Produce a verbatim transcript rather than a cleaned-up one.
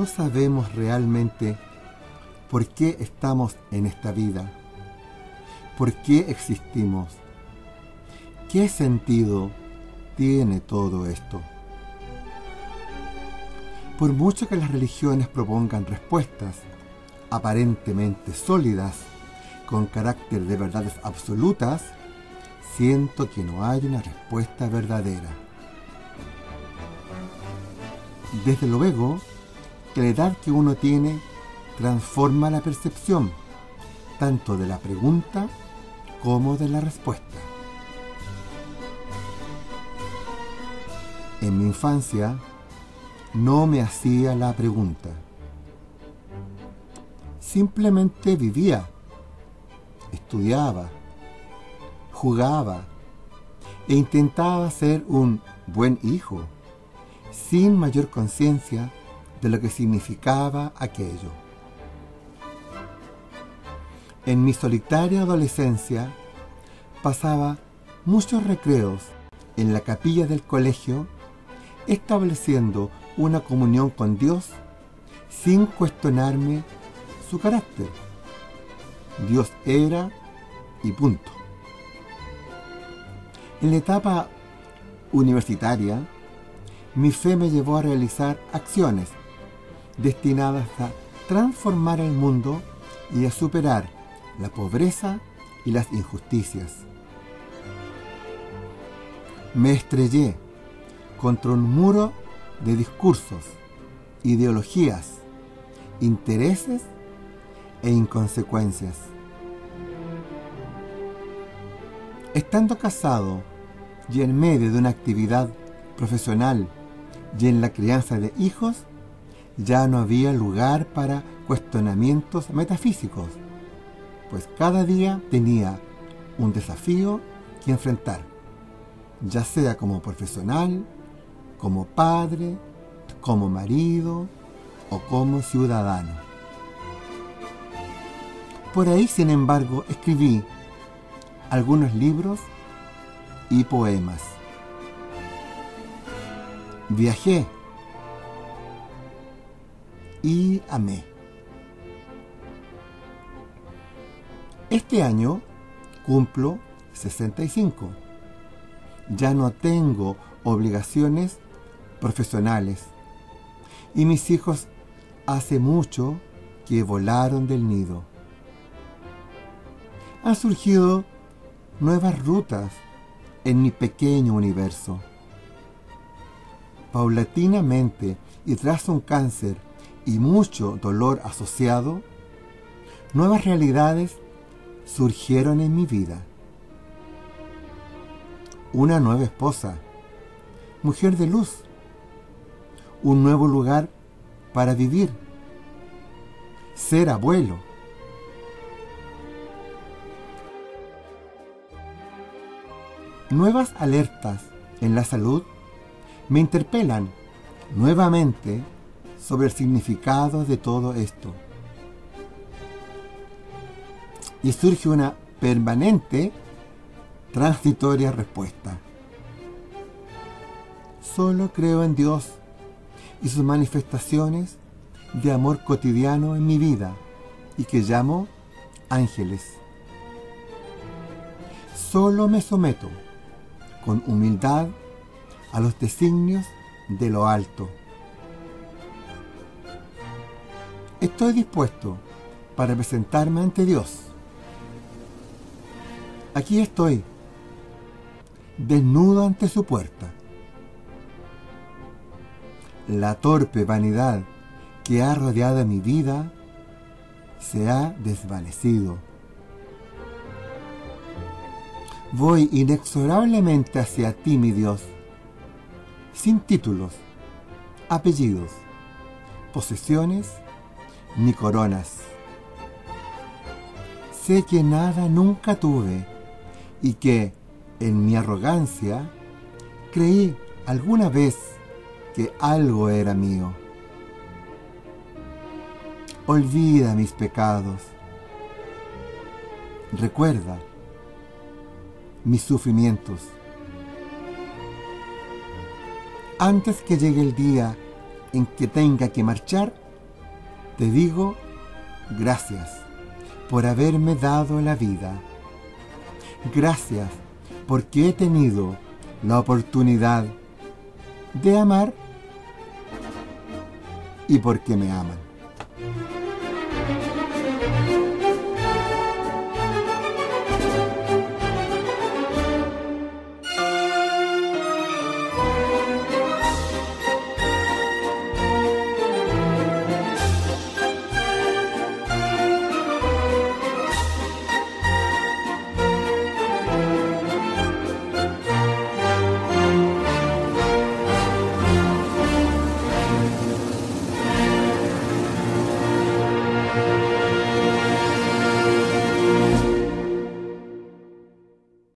no sabemos realmente por qué estamos en esta vida, por qué existimos, qué sentido tiene todo esto. Por mucho que las religiones propongan respuestas aparentemente sólidas, con carácter de verdades absolutas, siento que no hay una respuesta verdadera. Desde luego, que la edad que uno tiene transforma la percepción, tanto de la pregunta como de la respuesta. En mi infancia, no me hacía la pregunta. Simplemente vivía, estudiaba, jugaba e intentaba ser un buen hijo, sin mayor conciencia de lo que significaba aquello. En mi solitaria adolescencia pasaba muchos recreos en la capilla del colegio, estableciendo una comunión con Dios sin cuestionarme su carácter. Dios era y punto. En la etapa universitaria, mi fe me llevó a realizar acciones destinadas a transformar el mundo y a superar la pobreza y las injusticias. Me estrellé contra un muro de discursos, ideologías, intereses e inconsecuencias. Estando casado y en medio de una actividad profesional y en la crianza de hijos, ya no había lugar para cuestionamientos metafísicos, pues cada día tenía un desafío que enfrentar, ya sea como profesional, como padre, como marido o como ciudadano. Por ahí, sin embargo, escribí algunos libros y poemas. Viajé y amé. Este año cumplo sesenta y cinco. Ya no tengo obligaciones profesionales y mis hijos hace mucho que volaron del nido. Han surgido nuevas rutas en mi pequeño universo. Paulatinamente y tras un cáncer y mucho dolor asociado, nuevas realidades surgieron en mi vida. Una nueva esposa, mujer de luz, un nuevo lugar para vivir, ser abuelo. Nuevas alertas en la salud me interpelan nuevamente sobre el significado de todo esto. Y surge una permanente, transitoria respuesta. Solo creo en Dios y sus manifestaciones de amor cotidiano en mi vida y que llamo ángeles. Solo me someto con humildad a los designios de lo alto. Estoy dispuesto para presentarme ante Dios. Aquí estoy, desnudo ante su puerta. La torpe vanidad que ha rodeado mi vida se ha desvanecido. Voy inexorablemente hacia ti, mi Dios, sin títulos, apellidos, posesiones ni coronas. Sé que nada nunca tuve y que, en mi arrogancia, creí alguna vez que algo era mío. Olvida mis pecados. Recuerda mis sufrimientos. Antes que llegue el día en que tenga que marchar te digo gracias por haberme dado la vida. Gracias porque he tenido la oportunidad de amar y porque me aman.